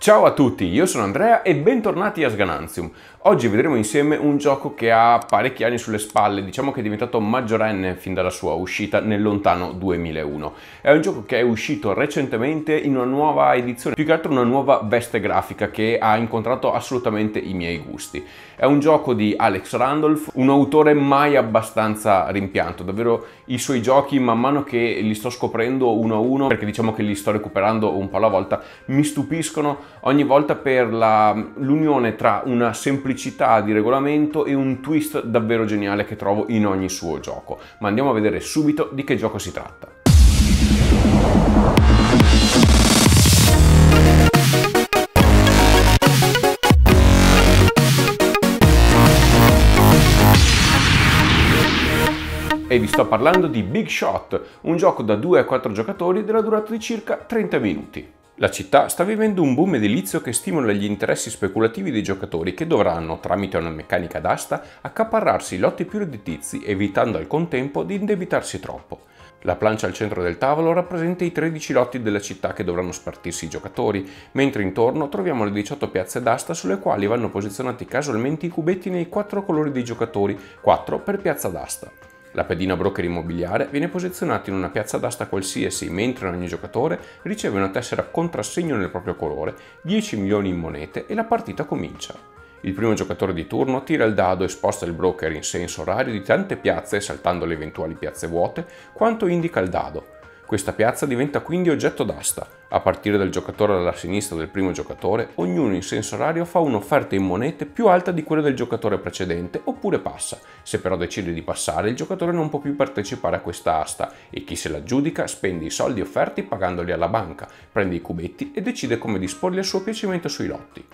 Ciao a tutti, io sono Andrea e bentornati a Sganantium. Oggi vedremo insieme un gioco che ha parecchi anni sulle spalle, diciamo che è diventato maggiorenne fin dalla sua uscita nel lontano 2001. È un gioco che è uscito recentemente in una nuova edizione, più che altro una nuova veste grafica che ha incontrato assolutamente i miei gusti. È un gioco di Alex Randolph, un autore mai abbastanza rimpianto, davvero i suoi giochi man mano che li sto scoprendo uno a uno, perché diciamo che li sto recuperando un po' alla volta, mi stupiscono ogni volta per l'unione tra una semplicità di regolamento e un twist davvero geniale che trovo in ogni suo gioco. Ma andiamo a vedere subito di che gioco si tratta. E vi sto parlando di Big Shot, un gioco da 2 a 4 giocatori della durata di circa 30 minuti. La città sta vivendo un boom edilizio che stimola gli interessi speculativi dei giocatori che dovranno, tramite una meccanica d'asta, accaparrarsi i lotti più redditizi, evitando al contempo di indebitarsi troppo. La plancia al centro del tavolo rappresenta i 13 lotti della città che dovranno spartirsi i giocatori, mentre intorno troviamo le 18 piazze d'asta sulle quali vanno posizionati casualmente i cubetti nei 4 colori dei giocatori, 4 per piazza d'asta. La pedina broker immobiliare viene posizionata in una piazza d'asta qualsiasi, mentre ogni giocatore riceve una tessera contrassegno nel proprio colore, 10 milioni in monete e la partita comincia. Il primo giocatore di turno tira il dado e sposta il broker in senso orario di tante piazze, saltando le eventuali piazze vuote, quanto indica il dado. Questa piazza diventa quindi oggetto d'asta. A partire dal giocatore alla sinistra del primo giocatore, ognuno in senso orario fa un'offerta in monete più alta di quella del giocatore precedente oppure passa. Se però decide di passare, il giocatore non può più partecipare a questa asta e chi se l'aggiudica spende i soldi offerti pagandoli alla banca, prende i cubetti e decide come disporli a suo piacimento sui lotti.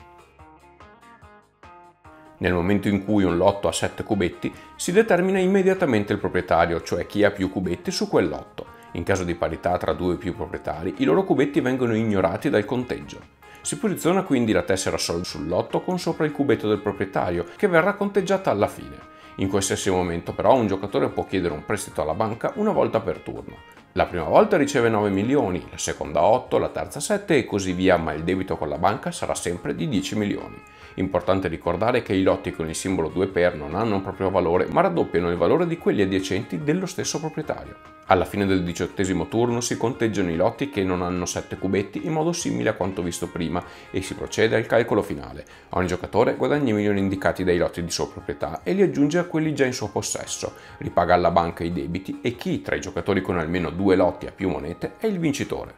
Nel momento in cui un lotto ha 7 cubetti, si determina immediatamente il proprietario, cioè chi ha più cubetti su quel lotto. In caso di parità tra 2 o più proprietari, i loro cubetti vengono ignorati dal conteggio. Si posiziona quindi la tessera soldi sul lotto con sopra il cubetto del proprietario, che verrà conteggiata alla fine. In qualsiasi momento però un giocatore può chiedere un prestito alla banca una volta per turno. La prima volta riceve 9 milioni, la seconda 8, la terza 7 e così via, ma il debito con la banca sarà sempre di 10 milioni. Importante ricordare che i lotti con il simbolo 2 per non hanno un proprio valore, ma raddoppiano il valore di quelli adiacenti dello stesso proprietario. Alla fine del 18° turno si conteggiano i lotti che non hanno 7 cubetti in modo simile a quanto visto prima e si procede al calcolo finale. Ogni giocatore guadagna i milioni indicati dai lotti di sua proprietà e li aggiunge a quelli già in suo possesso, ripaga alla banca i debiti e chi tra i giocatori con almeno 2 lotti a più monete è il vincitore.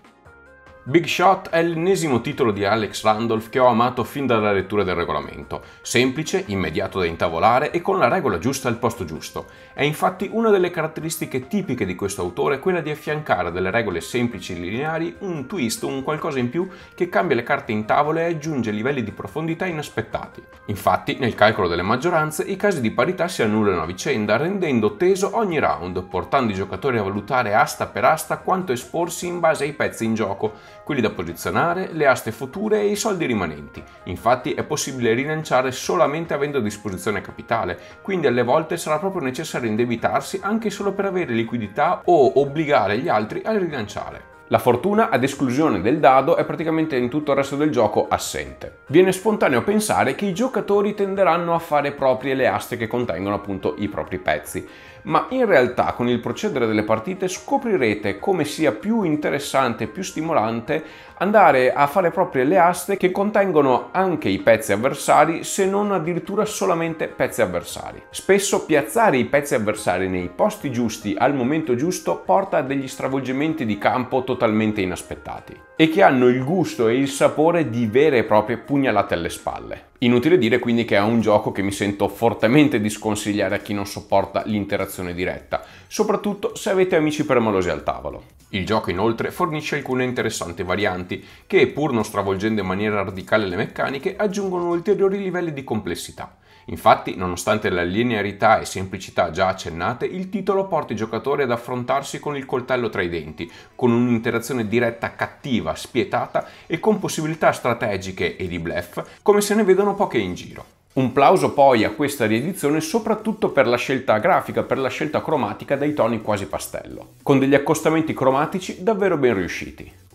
Big Shot è l'ennesimo titolo di Alex Randolph che ho amato fin dalla lettura del regolamento. Semplice, immediato da intavolare e con la regola giusta al posto giusto. È infatti una delle caratteristiche tipiche di questo autore quella di affiancare a delle regole semplici e lineari un twist, un qualcosa in più che cambia le carte in tavola e aggiunge livelli di profondità inaspettati. Infatti, nel calcolo delle maggioranze, i casi di parità si annullano a vicenda, rendendo teso ogni round, portando i giocatori a valutare asta per asta quanto esporsi in base ai pezzi in gioco, quelli da posizionare, le aste future e i soldi rimanenti. Infatti è possibile rilanciare solamente avendo a disposizione capitale, quindi alle volte sarà proprio necessario indebitarsi anche solo per avere liquidità o obbligare gli altri a rilanciare. La fortuna, ad esclusione del dado, è praticamente in tutto il resto del gioco assente. Viene spontaneo pensare che i giocatori tenderanno a fare proprie le aste che contengono appunto i propri pezzi, ma in realtà con il procedere delle partite scoprirete come sia più interessante e più stimolante andare a fare proprie le aste che contengono anche i pezzi avversari, se non addirittura solamente pezzi avversari. Spesso piazzare i pezzi avversari nei posti giusti al momento giusto porta a degli stravolgimenti di campo totalmente inaspettati e che hanno il gusto e il sapore di vere e proprie pugnalate alle spalle. Inutile dire quindi che è un gioco che mi sento fortemente di sconsigliare a chi non sopporta l'interazione diretta, soprattutto se avete amici permalosi al tavolo. Il gioco inoltre fornisce alcune interessanti varianti che, pur non stravolgendo in maniera radicale le meccaniche, aggiungono ulteriori livelli di complessità. Infatti, nonostante la linearità e semplicità già accennate, il titolo porta i giocatori ad affrontarsi con il coltello tra i denti, con un'interazione diretta cattiva, spietata e con possibilità strategiche e di bluff come se ne vedono poche in giro. Un plauso poi a questa riedizione soprattutto per la scelta grafica, per la scelta cromatica dai toni quasi pastello, con degli accostamenti cromatici davvero ben riusciti.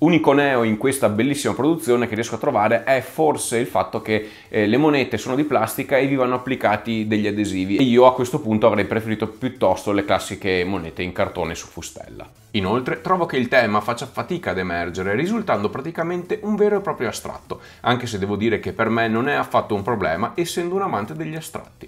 Unico neo in questa bellissima produzione che riesco a trovare è forse il fatto che le monete sono di plastica e vi vanno applicati degli adesivi, e io a questo punto avrei preferito piuttosto le classiche monete in cartone su fustella. Inoltre trovo che il tema faccia fatica ad emergere, risultando praticamente un vero e proprio astratto, anche se devo dire che per me non è affatto un problema, essendo un amante degli astratti.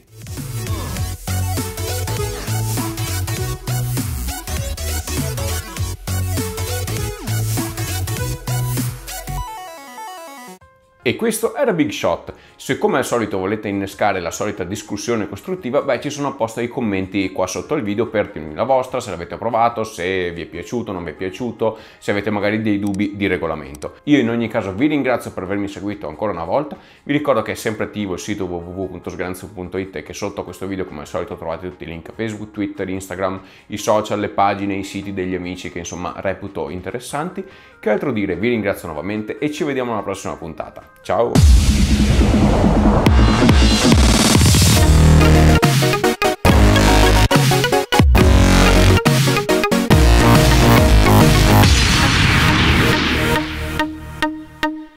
E questo era Big Shot. Se come al solito volete innescare la solita discussione costruttiva, beh, ci sono apposta i commenti qua sotto il video per dirmi la vostra, se l'avete provato, se vi è piaciuto, non vi è piaciuto, se avete magari dei dubbi di regolamento. Io in ogni caso vi ringrazio per avermi seguito ancora una volta, vi ricordo che è sempre attivo il sito www.sgranzo.it e che sotto a questo video come al solito trovate tutti i link a Facebook, Twitter, Instagram, i social, le pagine, i siti degli amici che insomma reputo interessanti. Che altro dire, vi ringrazio nuovamente e ci vediamo alla prossima puntata. Ciao!